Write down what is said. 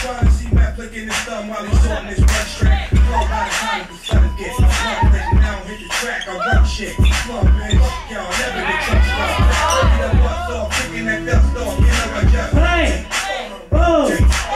wanna see Matt flicking his thumb while he's sorting his one strap. Blow by the time the sun gets slump, and now hit the track. I run shit, slump, bitch. Y'all never get touched up. Breaking the bus off, kicking that dust off. You know I just. Hey! Boom!